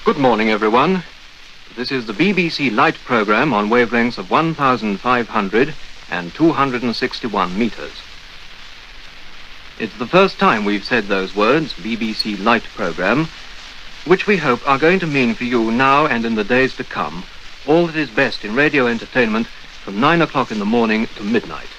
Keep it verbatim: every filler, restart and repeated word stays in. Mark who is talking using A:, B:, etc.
A: Good morning, everyone. This is the B B C Light programme on wavelengths of one thousand five hundred and two hundred sixty-one metres. It's the first time we've said those words, B B C Light programme, which we hope are going to mean for you now and in the days to come all that is best in radio entertainment from nine o'clock in the morning to midnight.